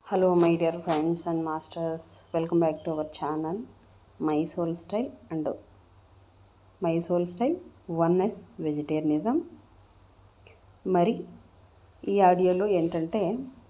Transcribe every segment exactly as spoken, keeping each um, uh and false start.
Hello, my dear friends and masters. Welcome back to our channel, My Soul Style and My Soul Style Oneness Vegetarianism. మరి ఈ ఆడియోలో ఏంటంటే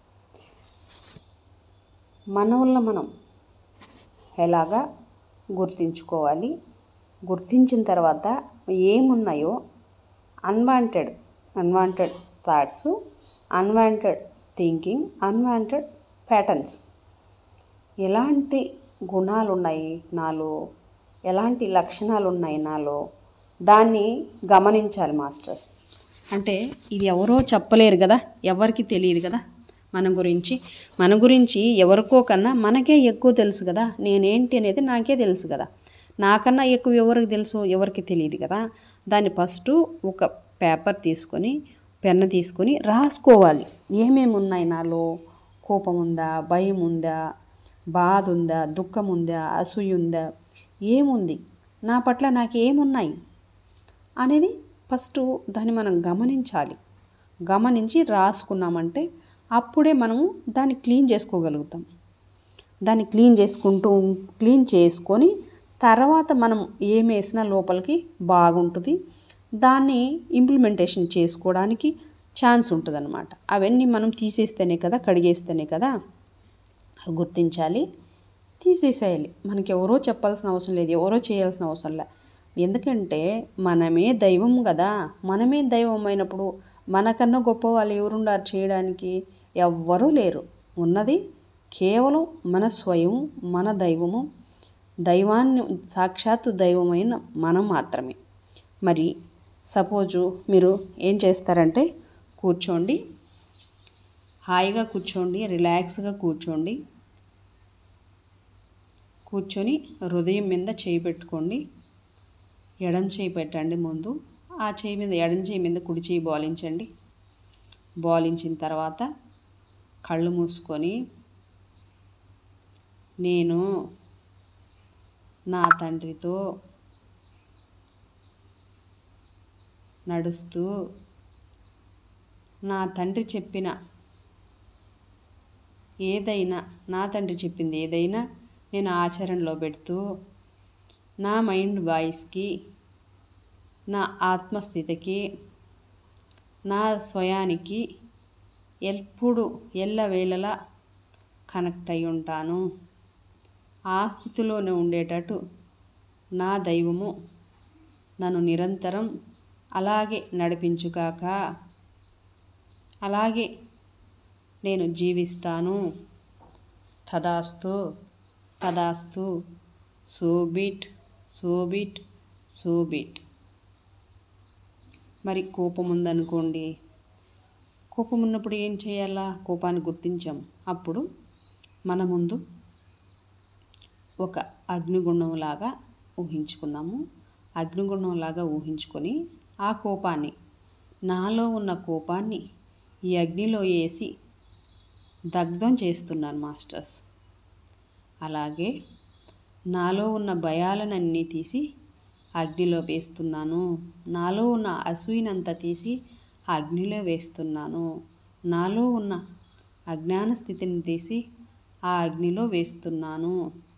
మనల్ని మనం ఎలాగా గుర్తించుకోవాలి, గుర్తించిన తర్వాత ఏమున్నాయో unwanted unwanted thoughts, unwanted thinking, unwanted patterns, ఎలాంటి గుణాలు ఉన్నాయి నాలో, ఎలాంటి లక్షణాలు ఉన్నాయి నాలో, దాన్ని గమనించాలి మాస్టర్స్. అంటే ఇది ఎవరో చెప్పలేరు కదా, ఎవరికి తెలియదు కదా మన గురించి. మన గురించి ఎవరికో కన్నా మనకే ఎక్కువ తెలుసు కదా. నేనేంటి అనేది నాకే తెలుసు కదా. నాకన్నా ఎక్కువ ఎవరికి తెలుసు, ఎవరికి తెలియదు కదా. దాన్ని ఫస్ట్ ఒక పేపర్ తీసుకొని, పెన్ను తీసుకొని రాసుకోవాలి. ఏమేమి ఉన్నాయి నాలో. కోపం ఉందా, భయం ఉందా, బాధ ఉందా, దుఃఖం ఉందా, అసూయ ఉందా, ఏముంది నా పట్ల, నాకు ఏమున్నాయి అనేది ఫస్ట్ దాన్ని మనం గమనించాలి. గమనించి రాసుకున్నామంటే అప్పుడే మనము దాన్ని క్లీన్ చేసుకోగలుగుతాం. దాన్ని క్లీన్ చేసుకుంటూ క్లీన్ చేసుకొని తర్వాత మనం ఏం వేసినా లోపలికి బాగుంటుంది. దాన్ని ఇంప్లిమెంటేషన్ చేసుకోవడానికి ఛాన్స్ ఉంటుంది అన్నమాట. అవన్నీ మనం తీసేస్తేనే కదా, కడిగేస్తేనే కదా గుర్తించాలి, తీసేసేయాలి. మనకి ఎవరో చెప్పాల్సిన అవసరం లేదు, ఎవరో చేయాల్సిన అవసరం లేదు. ఎందుకంటే మనమే దైవం కదా. మనమే దైవం అయినప్పుడు మనకన్నా గొప్ప వాళ్ళు ఎవరున్నారు చేయడానికి? ఎవ్వరూ లేరు. ఉన్నది కేవలం మన స్వయం, మన దైవము, దైవాన్ని సాక్షాత్తు దైవమైన మనం మాత్రమే. మరి సపోజు మీరు ఏం చేస్తారంటే కూర్చోండి, హాయిగా కూర్చోండి, రిలాక్స్గా కూర్చోండి. కూర్చొని హృదయం మీద చేయి పెట్టుకోండి. ఎడం చేయి పెట్టండి ముందు. ఆ చేయి మీద, ఎడం చేయి మీద కుడి చేయి బాలించండి. బాలించిన తర్వాత కళ్ళు మూసుకొని, నేను నా తండ్రితో నడుస్తూ, నా తండ్రి చెప్పిన ఏదైనా, నా తండ్రి చెప్పింది ఏదైనా నేను ఆచరణలో పెడుతూ, నా మైండ్ వాయిస్కి, నా ఆత్మస్థితికి, నా స్వయానికి ఎప్పుడు ఎల్లవేళలా కనెక్ట్ అయి ఉంటాను. ఆ స్థితిలోనే ఉండేటట్టు నా దైవము నన్ను నిరంతరం అలాగే నడిపించుగాక, అలాగే నేను జీవిస్తాను. తదాస్తు తదాస్తు, సోబిట్ సోబిట్ సోబిట్. మరి కోపం ఉందనుకోండి, కోపం ఉన్నప్పుడు ఏం చేయాలా? కోపాన్ని గుర్తించాం. అప్పుడు మన ముందు ఒక అగ్నిగుండంలాగా ఊహించుకున్నాము. అగ్నిగుండంలాగా ఊహించుకొని ఆ కోపాన్ని, నాలో ఉన్న కోపాన్ని ఈ అగ్నిలో వేసి దగ్ధం చేస్తున్నాను మాస్టర్స్. అలాగే నాలో ఉన్న భయాలనన్నీ తీసి అగ్నిలో వేస్తున్నాను. నాలో ఉన్న అసూయనంతా తీసి అగ్నిలో వేస్తున్నాను. నాలో ఉన్న అజ్ఞాన స్థితిని తీసి ఆ అగ్నిలో వేస్తున్నాను.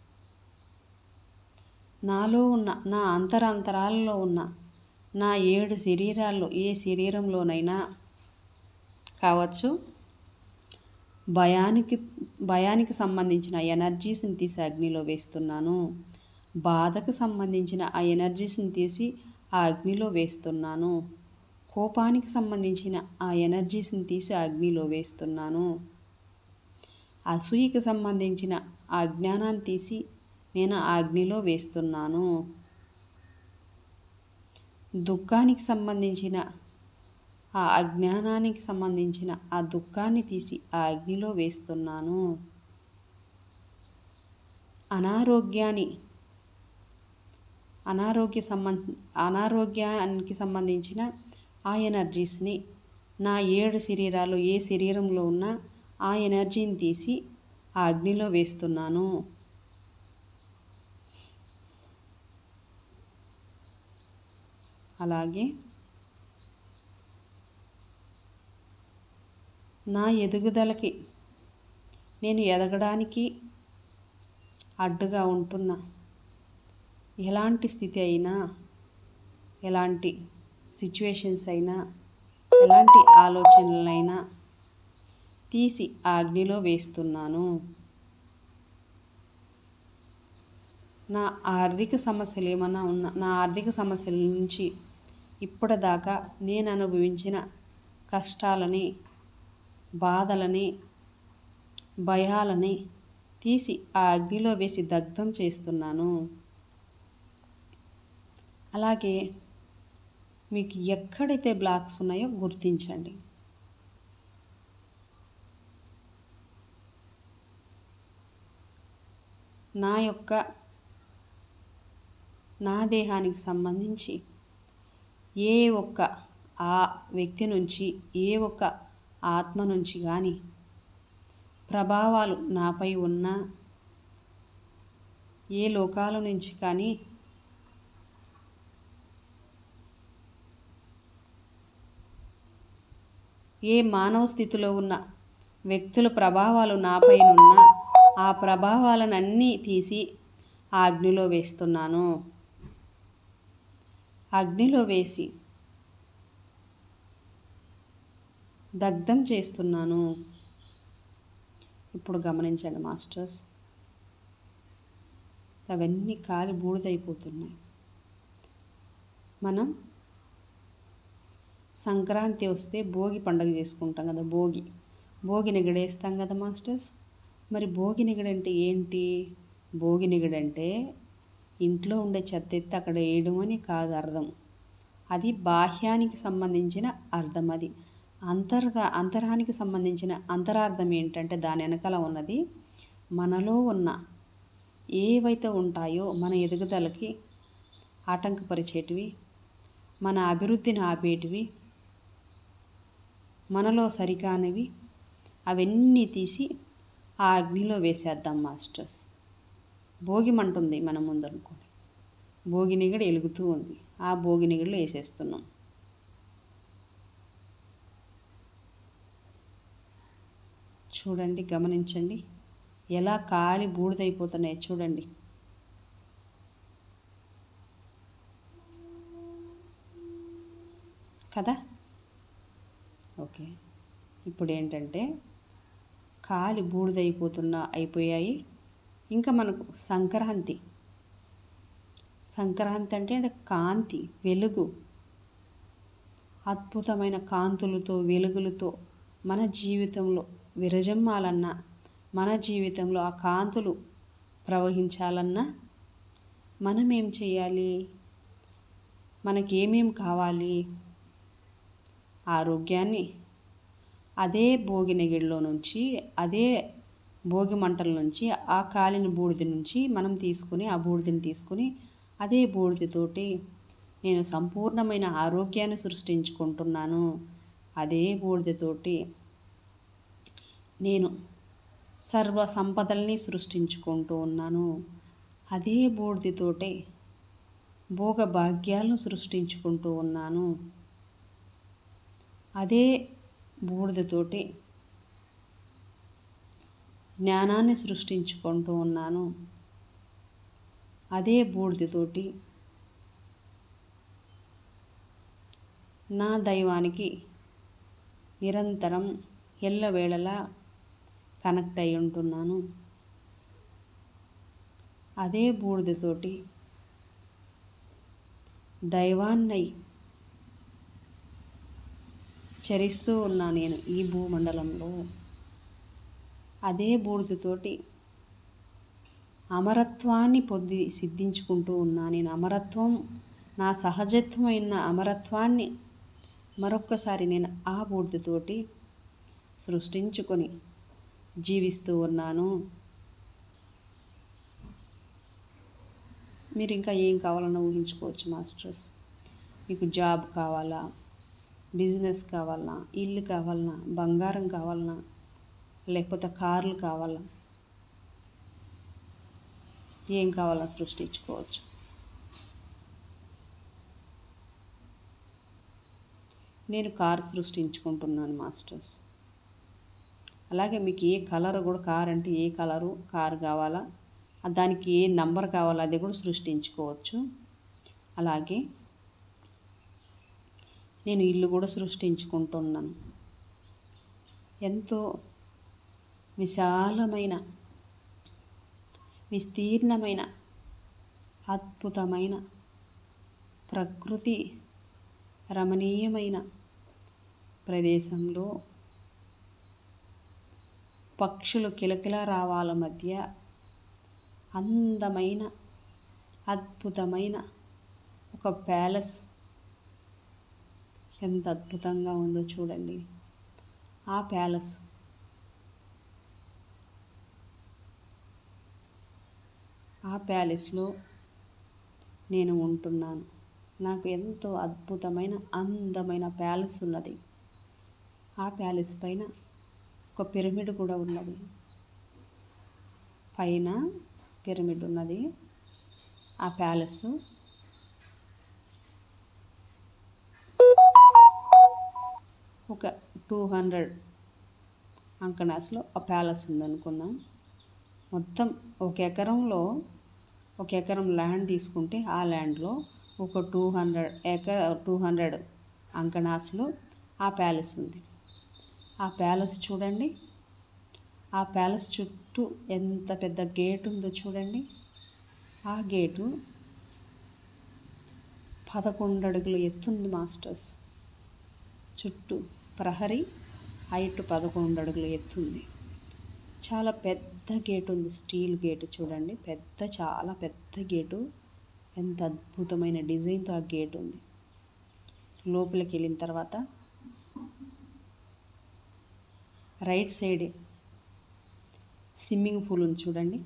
నాలో ఉన్న, నా అంతరాంతరాలలో ఉన్న నా ఏడు శరీరాల్లో ఏ శరీరంలోనైనా కావచ్చు, భయానికి భయానికి సంబంధించిన ఎనర్జీస్ని తీసి అగ్నిలో వేస్తున్నాను. బాధకు సంబంధించిన ఆ ఎనర్జీస్ని తీసి ఆ అగ్నిలో వేస్తున్నాను. కోపానికి సంబంధించిన ఆ ఎనర్జీస్ని తీసి అగ్నిలో వేస్తున్నాను. అసూయకి సంబంధించిన ఆ అజ్ఞానాన్ని తీసి నేను ఆ అగ్నిలో వేస్తున్నాను. దుఃఖానికి సంబంధించిన ఆ అజ్ఞానానికి సంబంధించిన ఆ దుఃఖాన్ని తీసి ఆ అగ్నిలో వేస్తున్నాను. అనారోగ్యాన్ని అనారోగ్య సంబంధ అనారోగ్యానికి సంబంధించిన ఆ ఎనర్జీస్ని నా ఏడు శరీరాలు ఏ శరీరంలో ఉన్నా ఆ ఎనర్జీని తీసి ఆ అగ్నిలో వేస్తున్నాను. అలాగే నా ఎదుగుదలకి నేను ఎదగడానికి అడ్డుగా ఉంటున్న ఎలాంటి స్థితి అయినా, ఎలాంటి సిచ్యువేషన్స్ అయినా, ఎలాంటి ఆలోచనలైనా తీసి ఆ అగ్నిలో వేస్తున్నాను. నా ఆర్థిక సమస్యలు ఏమన్నా ఉన్నా, నా ఆర్థిక సమస్యల నుంచి ఇప్పటిదాకా నేను అనుభవించిన కష్టాలని, బాధలని, భయాలని తీసి ఆ అగ్నిలో వేసి దగ్ధం చేస్తున్నాను. అలాగే మీకు ఎక్కడైతే బ్లాక్స్ ఉన్నాయో గుర్తించండి. నా యొక్క నా దేహానికి సంబంధించి ఏ ఒక్క ఆ వ్యక్తి నుంచి, ఏ ఒక్క ఆత్మ నుంచి కానీ ప్రభావాలు నాపై ఉన్నా, ఏ లోకాల నుంచి కానీ ఏ మానవ స్థితిలో ఉన్న వ్యక్తుల ప్రభావాలు నాపైనున్న ఆ ప్రభావాలనన్నీ తీసి ఆ అగ్నిలో వేస్తున్నాను. అగ్నిలో వేసి దగ్ధం చేస్తున్నాను. ఇప్పుడు గమనించండి మాస్టర్స్, అవన్నీ కాలి బూడిదైపోతున్నాయి. మనం సంక్రాంతి వస్తే భోగి పండుగ చేసుకుంటాం కదా, భోగి భోగి నిగడేస్తాం కదా మాస్టర్స్. మరి భోగి నిగడంటే ఏంటి? భోగి నిగడంటే ఇంట్లో ఉండే చెత్త ఎత్తి అక్కడ వేయడం అని కాదు అర్థం. అది బాహ్యానికి సంబంధించిన అర్థం. అది అంతర్గా అంతరానికి సంబంధించిన అంతరార్థం ఏంటంటే దాని వెనకాల ఉన్నది మనలో ఉన్న ఏవైతే ఉంటాయో మన ఎదుగుదలకి ఆటంకపరిచేటివి, మన అభివృద్ధిని ఆపేటివి, మనలో సరికానివి అవన్నీ తీసి ఆ అగ్నిలో వేసేద్దాం మాస్టర్స్. భోగి మంట ఉంది మన ముందు అనుకోండి, భోగి నిగడ వెలుగుతూ ఉంది, ఆ భోగి నిగడలో వేసేస్తున్నాం. చూడండి, గమనించండి ఎలా కాలి బూడిదైపోతున్నాయి చూడండి. కదా? ఓకే, ఇప్పుడు ఏంటంటే కాలి బూడిదైపోతున్న అయిపోయాయి. ఇంకా మనకు సంక్రాంతి సంక్రాంతి అంటే కాంతి, వెలుగు, అద్భుతమైన కాంతులతో, వెలుగులతో మన జీవితంలో విరజమ్మాలన్నా, మన జీవితంలో ఆ కాంతులు ప్రవహించాలన్నా మనం ఏం చేయాలి? మనకేమేం కావాలి? ఆరోగ్యాన్ని అదే భోగి నెగిడిలో నుంచి, అదే భోగి మంటల నుంచి, ఆ కాలిన బూడిద నుంచి మనం తీసుకుని, ఆ బూడిదని తీసుకుని అదే బూడిదతోటి నేను సంపూర్ణమైన ఆరోగ్యాన్ని సృష్టించుకుంటున్నాను. అదే బూడిదతోటి నేను సర్వ సంపదల్ని సృష్టించుకుంటూ ఉన్నాను. అదే బూడిదతోటే భోగ భాగ్యాలను సృష్టించుకుంటూ ఉన్నాను. అదే బూడిదతోటి జ్ఞానాన్ని సృష్టించుకుంటూ ఉన్నాను. అదే బూడిదతోటి నా దైవానికి నిరంతరం ఎల్లవేళలా కనెక్ట్ అయి ఉంటున్నాను. అదే బూడిదతోటి దైవాన్నై చరిస్తూ ఉన్నా నేను ఈ భూమండలంలో. అదే బూడిదతోటి అమరత్వాన్ని పొంది సిద్ధించుకుంటూ ఉన్నా నేను. అమరత్వం, నా సహజత్వమైన అమరత్వాన్ని మరొక్కసారి నేను ఆ బూడిదతోటి సృష్టించుకొని జీవిస్తూ ఉన్నాను. మీరు ఇంకా ఏం కావాలన్నా ఊహించుకోవచ్చు మాస్టర్స్. మీకు జాబ్ కావాలా, బిజినెస్ కావాలన్నా, ఇల్లు కావాలన్నా, బంగారం కావాలన్నా, లేకపోతే కార్లు కావాలా, ఏం కావాలన్నా సృష్టించుకోవచ్చు. నేను కారు సృష్టించుకుంటున్నాను మాస్టర్స్. అలాగే మీకు ఏ కలర్ కూడా, కార్ అంటే ఏ కలరు కారు కావాలా, దానికి ఏ నంబర్ కావాలా అది కూడా సృష్టించుకోవచ్చు. అలాగే నేను ఇల్లు కూడా సృష్టించుకుంటున్నాను. ఎంతో విశాలమైన, విస్తీర్ణమైన, అద్భుతమైన, ప్రకృతి రమణీయమైన ప్రదేశంలో పక్షులు కిలకిల రావాల మధ్య అందమైన, అద్భుతమైన ఒక ప్యాలెస్ ఎంత అద్భుతంగా ఉందో చూడండి. ఆ ప్యాలెస్ ఆ ప్యాలెస్లో నేను ఉంటున్నాను. నాకు ఎంతో అద్భుతమైన, అందమైన ప్యాలెస్ ఉన్నది. ఆ ప్యాలెస్ పైన ఒక పిరమిడ్ కూడా ఉన్నది. పైన పిరమిడ్ ఉన్నది. ఆ ప్యాలెస్ ఒక టూ హండ్రెడ్ అంకణాస్లో ఆ ప్యాలెస్ ఉందనుకుందాం. మొత్తం ఒక ఎకరంలో ఒక ఎకరం ల్యాండ్ తీసుకుంటే ఆ ల్యాండ్లో ఒక టూ హండ్రెడ్ ఎక టూ హండ్రెడ్ అంకణాస్లో ఆ ప్యాలెస్ ఉంది. ఆ ప్యాలెస్ చూడండి. ఆ ప్యాలెస్ చుట్టూ ఎంత పెద్ద గేట్ ఉందో చూడండి. ఆ గేటు పదకొండు అడుగులు ఎత్తుంది మాస్టర్స్. చుట్టూ ప్రహరీ హైట్ పదకొండు అడుగులు ఎత్తుంది. చాలా పెద్ద గేటు ఉంది. స్టీల్ గేటు చూడండి. పెద్ద, చాలా పెద్ద గేటు. ఎంత అద్భుతమైన డిజైన్తో ఆ గేట్ ఉంది. లోపలికి వెళ్ళిన తర్వాత రైట్ సైడ్ స్విమ్మింగ్ పూల్ ఉంది చూడండి.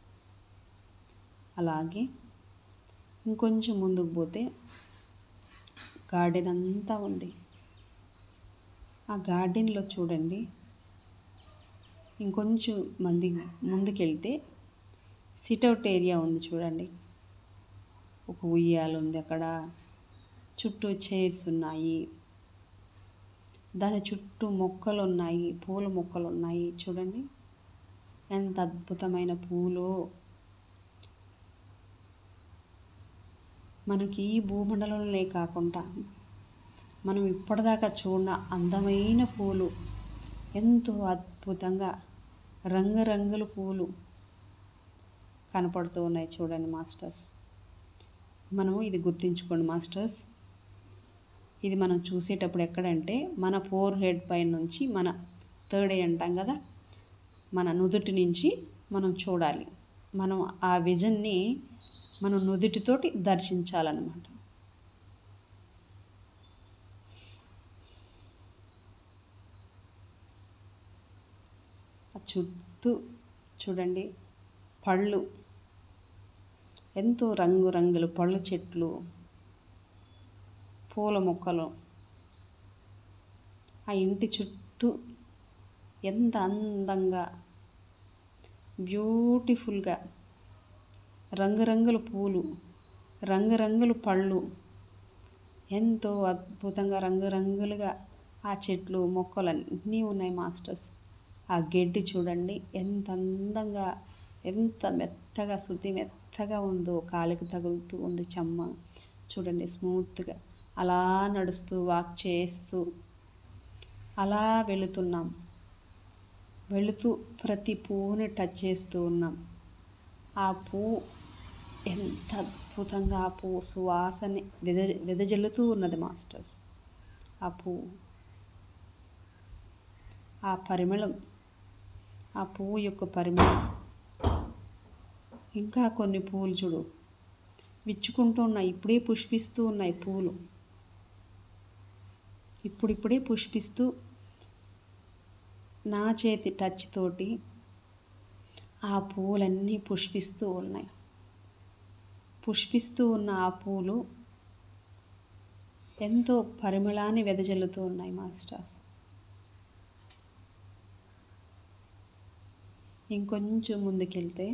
అలాగే ఇంకొంచెం ముందుకు పోతే గార్డెన్ అంతా ఉంది. ఆ గార్డెన్లో చూడండి, ఇంకొంచెం మంది ముందుకెళ్తే సిట్అవుట్ ఏరియా ఉంది చూడండి. ఒక ఉయ్యాల ఉంది అక్కడ. చుట్టూ చైర్స్ ఉన్నాయి. దాని చుట్టూ మొక్కలు ఉన్నాయి, పూల మొక్కలు ఉన్నాయి చూడండి. ఎంత అద్భుతమైన పూలు. మనకి ఈ భూమండలంలో కాకుండా మనం ఇప్పటిదాకా చూడన అందమైన పూలు, ఎంతో అద్భుతంగా రంగురంగుల పూలు కనపడుతూ ఉన్నాయి చూడండి మాస్టర్స్. మనము ఇది గుర్తుంచుకోండి మాస్టర్స్. ఇది మనం చూసేటప్పుడు ఎక్కడంటే మన ఫోర్ హెడ్ పైన నుంచి, మన థర్డ్ ఐ అంటాం కదా, మన నుదుటి నుంచి మనం చూడాలి. మనం ఆ విజన్ని మనం నుదుటితోటి దర్శించాలన్నమాట. ఆ చుట్టూ చూడండి పళ్ళు, ఎంతో రంగురంగుల పళ్ళు చెట్లు, పూల మొక్కలు. ఆ ఇంటి చుట్టూ ఎంత అందంగా, బ్యూటిఫుల్గా రంగురంగుల పూలు, రంగురంగుల పళ్ళు, ఎంతో అద్భుతంగా రంగురంగులుగా ఆ చెట్లు, మొక్కలు అన్నీ ఉన్నాయి మాస్టర్స్. ఆ గడ్డి చూడండి ఎంత అందంగా, ఎంత మెత్తగా, శుద్ధి మెత్తగా ఉందో, కాలికి తగులుతూ ఉంది చెమ్మ చూడండి. స్మూత్గా అలా నడుస్తూ, వాక్ చేస్తూ అలా వెళుతున్నాం. వెళుతూ ప్రతి పువ్వుని టచ్ చేస్తూ ఉన్నాం. ఆ పువ్వు ఎంత అద్భుతంగా, ఆ పువ్వు సువాసన వెద వెదజల్లుతూ ఉన్నది మాస్టర్స్. ఆ పువ్వు, ఆ పరిమళం, ఆ పువ్వు యొక్క పరిమళం. ఇంకా కొన్ని పువ్వులు చూడు విచ్చుకుంటూ ఉన్నాయి. ఇప్పుడే పుష్పిస్తూ ఉన్నాయి పువ్వులు. ఇప్పుడిప్పుడే పుష్పిస్తూ నా చేతి టచ్ తోటి ఆ పువ్వులన్నీ పుష్పిస్తూ ఉన్నాయి. పుష్పిస్తూ ఉన్న ఆ పూలు ఎంతో పరిమళాన్ని వెదజల్లుతూ ఉన్నాయి మాస్టర్స్. ఇంకొంచెం ముందుకెళ్తే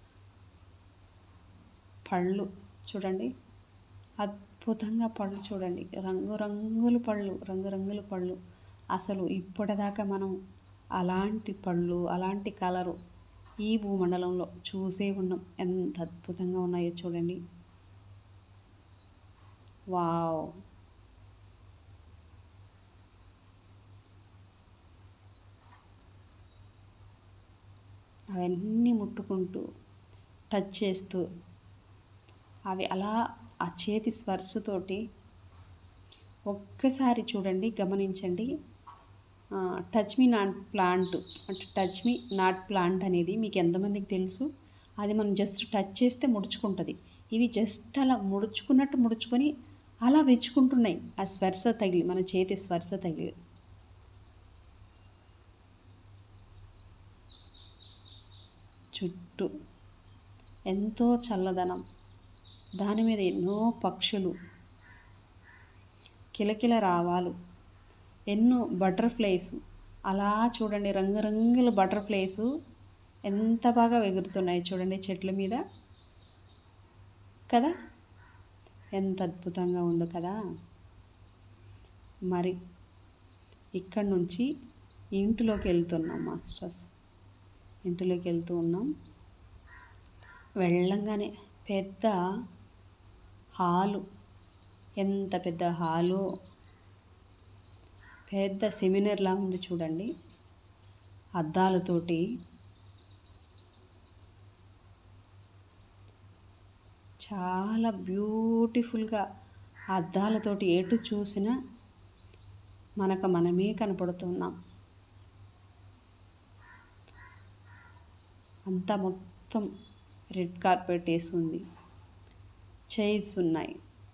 పళ్ళు చూడండి. అద్భుతంగా పళ్ళు చూడండి. రంగురంగుల పళ్ళు, రంగురంగుల పళ్ళు. అసలు ఇప్పటిదాకా మనం అలాంటి పళ్ళు, అలాంటి కలరు ఈ భూమండలంలో చూసే ఉన్నాం. ఎంత అద్భుతంగా ఉన్నాయో చూడండి. వావ్! అవన్నీ ముట్టుకుంటూ, టచ్ చేస్తూ, అవి అలా ఆ చేతి స్పర్శతోటి ఒక్కసారి చూడండి, గమనించండి. టచ్ మీ నాట్ ప్లాంట్ అంటే టచ్ మీ నాట్ ప్లాంట్ అనేది మీకు ఎంతమందికి తెలుసు? అది మనం జస్ట్ టచ్ చేస్తే ముడుచుకుంటుంది. ఇవి జస్ట్ అలా ముడుచుకున్నట్టు ముడుచుకొని అలా వెచ్చుకుంటున్నాయి. ఆ స్పర్శ తగిలి, మన చేతి స్పర్శ తగిలి. చుట్టూ ఎంతో చల్లదనం, దాని మీద ఎన్నో పక్షులు, కిలకిల రావాలు, ఎన్నో బటర్ఫ్లైస్. అలా చూడండి, రంగురంగుల బటర్ఫ్లైస్ ఎంత బాగా ఎగురుతున్నాయి చూడండి చెట్ల మీద కదా. ఎంత అద్భుతంగా ఉందో కదా. మరి ఇక్కడ నుంచి ఇంటిలోకి వెళ్తున్నాం మాస్టర్స్. ఇంటిలోకి వెళ్తూ ఉన్నాం. వెళ్ళంగానే పెద్ద హాలు, ఎంత పెద్ద హాలు, పెద్ద సెమినార్లా ఉంది చూడండి. అద్దాలతోటి చాలా బ్యూటిఫుల్గా, అద్దాలతోటి ఎటు చూసినా మనకు మనమే కనపడుతున్నాం. అంతా మొత్తం రెడ్ కార్పెట్ వేసి ఉంది. చైర్స్ ఉన్నాయి.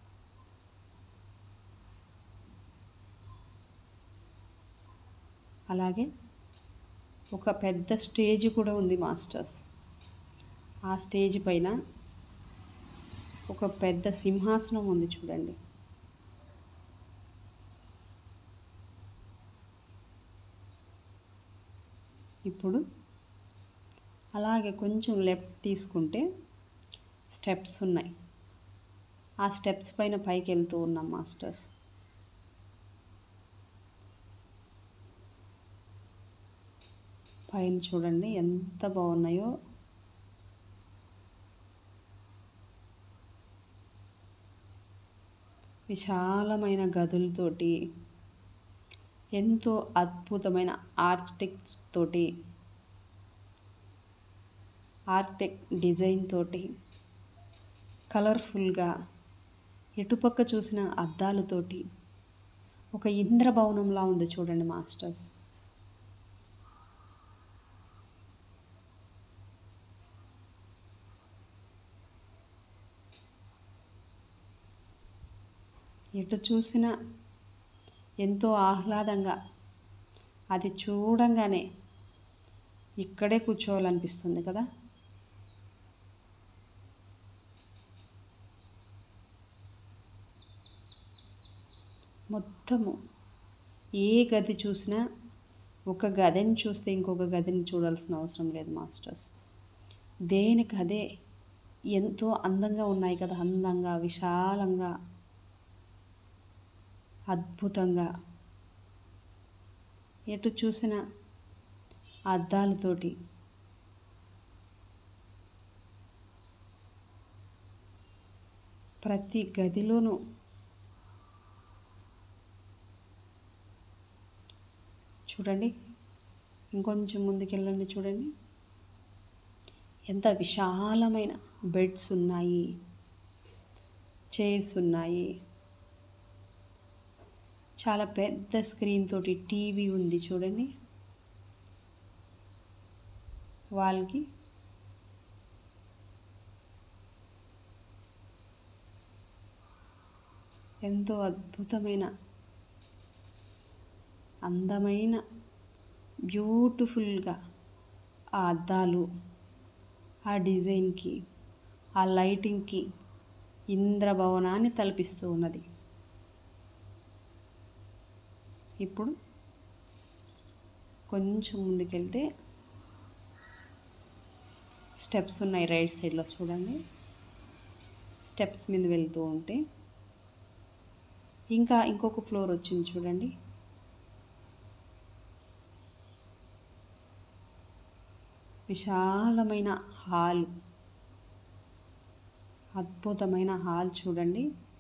అలాగే ఒక పెద్ద స్టేజ్ కూడా ఉంది మాస్టర్స్. ఆ స్టేజ్ పైన ఒక పెద్ద సింహాసనం ఉంది చూడండి. ఇప్పుడు అలాగే కొంచెం లెఫ్ట్ తీసుకుంటే స్టెప్స్ ఉన్నాయి. ఆ స్టెప్స్ పైన పైకి వెళ్తూ ఉన్నాం మాస్టర్స్. పైన చూడండి ఎంత బాగున్నాయో. విశాలమైన గదులతోటి, ఎంతో అద్భుతమైన ఆర్కిటెక్ట్స్ తోటి, ఆర్కిటెక్ట్ డిజైన్ తోటి, కలర్ఫుల్గా, ఎటుపక్క చూసిన అద్దాలతోటి ఒక ఇంద్రభవనంలా ఉంది చూడండి మాస్టర్స్. ఎటు చూసినా ఎంతో ఆహ్లాదంగా, అది చూడంగానే ఇక్కడే కూర్చోవాలనిపిస్తుంది కదా. మొత్తము ఏ గది చూసినా ఒక గదిని చూస్తే ఇంకొక గదిని చూడాల్సిన అవసరం లేదు మాస్టర్స్. దేనికి అదే ఎంతో అందంగా ఉన్నాయి కదా. అందంగా, విశాలంగా, అద్భుతంగా, ఎటు చూసిన అద్దాలతోటి ప్రతి గదిలోనూ చూడండి. ఇంకొంచెం ముందుకెళ్ళండి చూడండి. ఎంత విశాలమైన బెడ్స్ ఉన్నాయి, చైర్స్ ఉన్నాయి. చాలా పెద్ద స్క్రీన్ తోటి టీవీ ఉంది చూడండి. వాళ్ళకి ఎంతో అద్భుతమైన, అందమైన, బ్యూటిఫుల్గా ఆ అద్దాలు, ఆ డిజైన్కి, ఆ లైటింగ్కి ఇంద్రభవనాన్ని తలపిస్తూ ఉన్నది. ఇప్పుడు కొంచెం ముందుకెళ్తే స్టెప్స్ ఉన్నాయి రైట్ సైడ్లో చూడండి. స్టెప్స్ మీద వెళ్తూ ఉంటే ఇంకా ఇంకొక ఫ్లోర్ వచ్చింది చూడండి. విశాలమైన హాల్, అద్భుతమైన హాల్ చూడండి.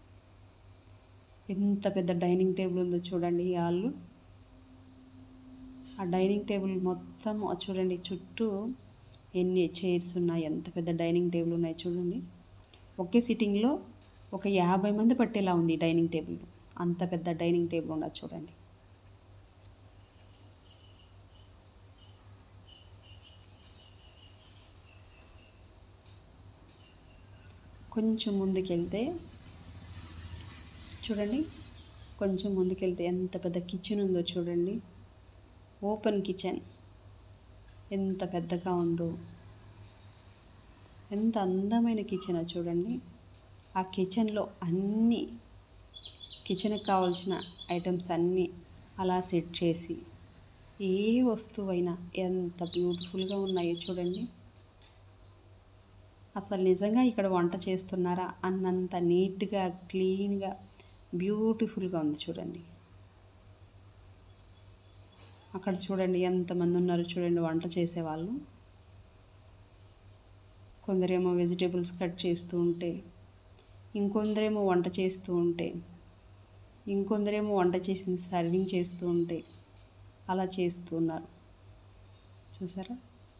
ఎంత పెద్ద డైనింగ్ టేబుల్ ఉందో చూడండి ఈ హాల్లో. ఆ డైనింగ్ టేబుల్ మొత్తం చూడండి, చుట్టూ ఎన్ని చైర్స్ ఉన్నాయి, ఎంత పెద్ద డైనింగ్ టేబుల్ ఉన్నాయి చూడండి. ఒకే సిట్టింగ్లో ఒక యాభై మంది పట్టేలా ఉంది డైనింగ్ టేబుల్. అంత పెద్ద డైనింగ్ టేబుల్ ఉన్నది చూడండి. కొంచెం ముందుకెళ్తే చూడండి, కొంచెం ముందుకెళ్తే ఎంత పెద్ద కిచెన్ ఉందో చూడండి. ఓపెన్ కిచెన్ ఎంత పెద్దగా ఉందో, ఎంత అందమైన కిచెన్ చూడండి. ఆ కిచెన్లో అన్నీ కిచెన్కి కావాల్సిన ఐటమ్స్ అన్నీ అలా సెట్ చేసి, ఏ వస్తువైనా ఎంత బ్యూటిఫుల్గా ఉన్నాయో చూడండి. అసలు నిజంగా ఇక్కడ వంట చేస్తున్నారా అన్నంత నీట్గా, క్లీన్గా, బ్యూటిఫుల్గా ఉంది చూడండి. అక్కడ చూడండి ఎంతమంది ఉన్నారు చూడండి వంట చేసేవాళ్ళు. కొందరేమో వెజిటేబుల్స్ కట్ చేస్తూ ఉంటే, ఇంకొందరేమో వంట చేస్తూ ఉంటే, ఇంకొందరేమో వంట చేసింది సర్వింగ్ చేస్తూ ఉంటే అలా చేస్తూ ఉన్నారు. చూసారా?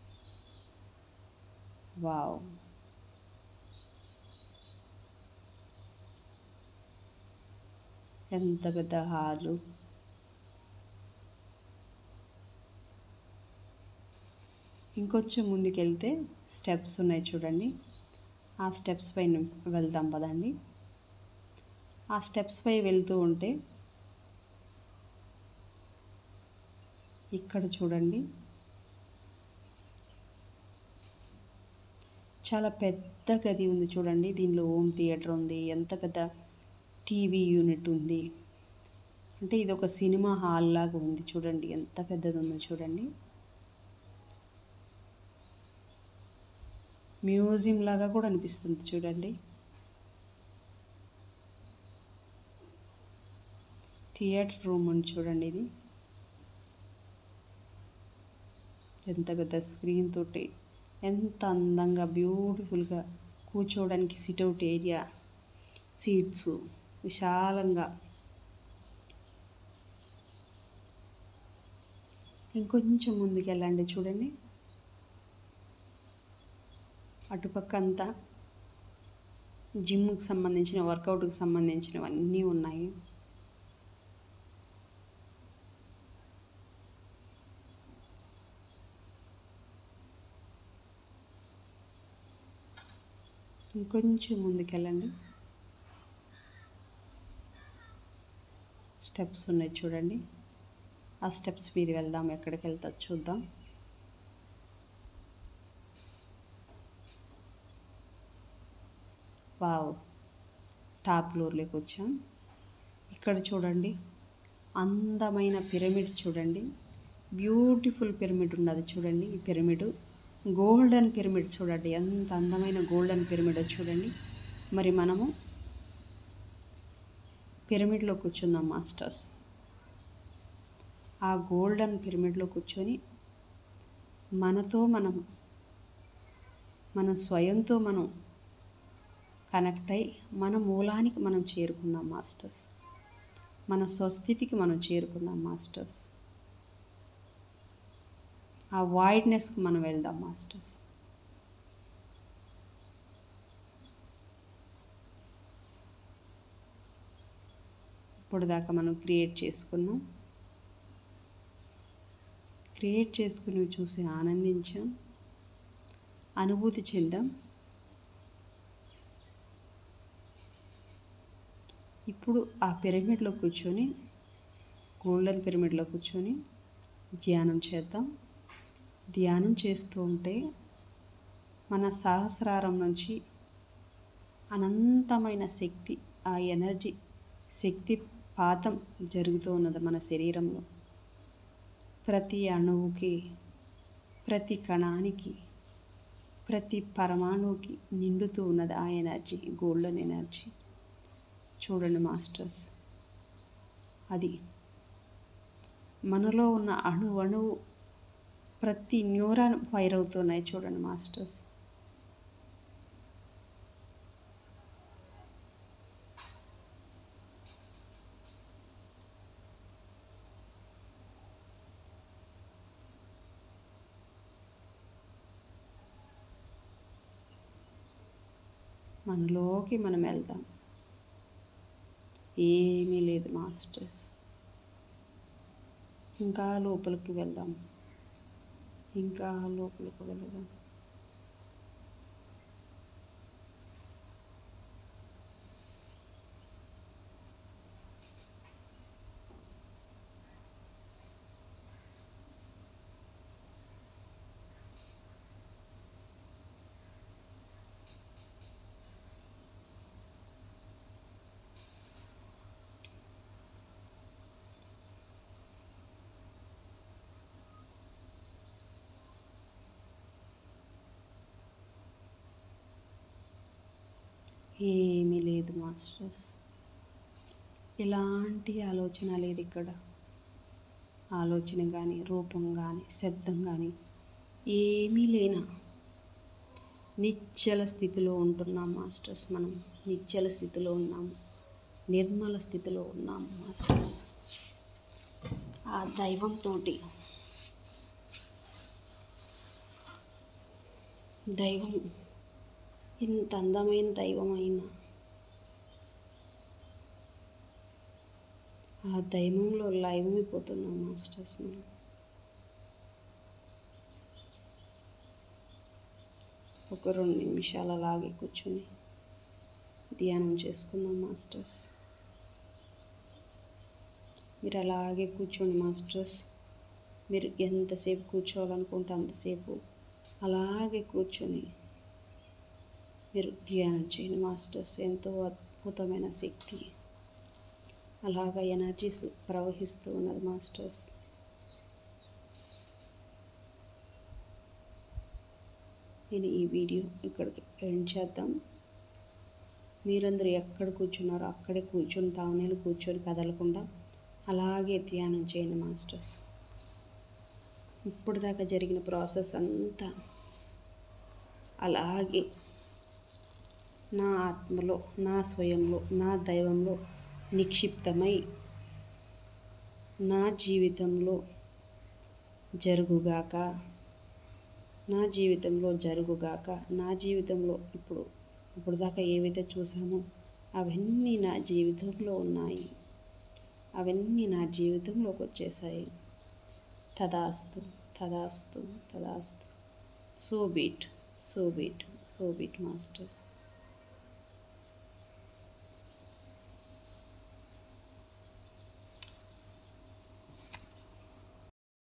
వావ్! ఎంత పెద్ద హాలు. ఇంకొంచెం ముందుకెళ్తే స్టెప్స్ ఉన్నాయి చూడండి. ఆ స్టెప్స్ పైన వెళ్దాం పదండి. ఆ స్టెప్స్ పై వెళ్తూ ఉంటే ఇక్కడ చూడండి, చాలా పెద్ద గది ఉంది చూడండి. దీనిలో హోమ్ థియేటర్ ఉంది, ఎంత పెద్ద టీవీ యూనిట్ ఉంది. అంటే ఇది ఒక సినిమా హాల్ లాగా ఉంది చూడండి, ఎంత పెద్దది ఉందో చూడండి. మ్యూజియం లాగా కూడా అనిపిస్తుంది చూడండి. థియేటర్ రూమ్ అని చూడండి. ఇది ఎంత పెద్ద స్క్రీన్ తోటి, ఎంత అందంగా బ్యూటిఫుల్గా కూర్చోవడానికి సిట్అవుట్ ఏరియా, సీట్స్ విశాలంగా. ఇంకొంచెం ముందుకు వెళ్ళండి చూడండి. అటుపక్క అంతా జిమ్కి సంబంధించిన, వర్కౌట్కి సంబంధించినవన్నీ ఉన్నాయి. ఇంకొంచెం ముందుకెళ్ళండి. స్టెప్స్ ఉన్నాయి చూడండి. ఆ స్టెప్స్ మీద వెళ్దాం, ఎక్కడికి వెళ్తా చూద్దాం. వావ్! టాప్ ఫ్లోర్లోకి వచ్చాం. ఇక్కడ చూడండి, అందమైన పిరమిడ్ చూడండి. బ్యూటిఫుల్ పిరమిడ్ ఉన్నది చూడండి. ఈ పిరమిడ్ గోల్డెన్ పిరమిడ్ చూడండి, ఎంత అందమైన గోల్డెన్ పిరమిడ్ చూడండి. మరి మనము పిరమిడ్లో కూర్చున్నాం మాస్టర్స్. ఆ గోల్డెన్ పిరమిడ్లో కూర్చొని మనతో మనం, మన స్వయంతో మనం కనెక్ట్ అయ్యి మన మూలానికి మనం చేరుకుందాం మాస్టర్స్. మన స్వస్థితికి మనం చేరుకుందాం మాస్టర్స్. ఆ వాయిడ్నెస్కి మనం వెళ్దాం మాస్టర్స్. ఇప్పుడు దాకా మనం క్రియేట్ చేసుకున్నాం, క్రియేట్ చేసుకుని చూసి ఆనందించాం, అనుభూతి చెందాం. ఇప్పుడు ఆ పిరమిడ్లో కూర్చొని, గోల్డెన్ పిరమిడ్లో కూర్చొని ధ్యానం చేద్దాం. ధ్యానం చేస్తూ ఉంటే మన సహస్రారం నుంచి అనంతమైన శక్తి, ఆ ఎనర్జీ శక్తి పాతం జరుగుతూ ఉన్నది మన శరీరంలో. ప్రతి అణువుకి, ప్రతి కణానికి, ప్రతి పరమాణువుకి నిండుతూ ఉన్నది ఆ ఎనర్జీ, గోల్డెన్ ఎనర్జీ. చూడండి మాస్టర్స్, అది మనలో ఉన్న అణు అణువు ప్రతి న్యూరాన్ ఫైర్ అవుతున్నాయి చూడండి మాస్టర్స్. మనలోకి మనం వెళ్దాం. ఏమీ లేదు మాస్టర్స్. ఇంకా లోపలికి వెళ్దాం, ఇంకా లోపలికి వెళ్దాం. ఏమీ లేదు మాస్టర్స్. ఎలాంటి ఆలోచన లేదు ఇక్కడ. ఆలోచన కానీ, రూపం కానీ, శబ్దం కానీ ఏమీ లేనా నిశ్చల స్థితిలో ఉంటున్నాం మాస్టర్స్. మనం నిశ్చల స్థితిలో ఉన్నాము, నిర్మల స్థితిలో ఉన్నాము మాస్టర్స్. ఆ దైవంతో దైవం ఇంత అందమైన దైవం అయినా ఆ దైవంలో లైవ్ అయిపోతున్నాం మాస్టర్స్. మనం ఒక రెండు నిమిషాలు అలాగే కూర్చొని ధ్యానం చేసుకుందాం మాస్టర్స్. మీరు అలాగే కూర్చోండి మాస్టర్స్. మీరు ఎంతసేపు కూర్చోవాలనుకుంటే అంతసేపు అలాగే కూర్చొని మీరు ధ్యానం చేయండి మాస్టర్స్. ఎంతో అద్భుతమైన శక్తి అలాగ ఎనర్జీస్ ప్రవహిస్తూ ఉన్నది మాస్టర్స్. నేను ఈ వీడియో ఇక్కడికి ఎండ్ చేద్దాం. మీరందరూ ఎక్కడ కూర్చున్నారో అక్కడే కూర్చొని తావనేలు కూర్చొని కదలకుండా అలాగే ధ్యానం చేయండి మాస్టర్స్. ఇప్పుడు దాకా జరిగిన ప్రాసెస్ అంతా అలాగే నా ఆత్మలో, నా స్వయంలో, నా దైవంలో నిక్షిప్తమై నా జీవితంలో జరుగుగాక, నా జీవితంలో జరుగుగాక. నా జీవితంలో ఇప్పుడు ఇప్పుడు దాకా ఏవైతే చూసామో అవన్నీ నా జీవితంలో ఉన్నాయి, అవన్నీ నా జీవితంలోకి వచ్చేసాయి. తదాస్తు, తదాస్తు, తదాస్తు. So be it, so be it, so be it masters.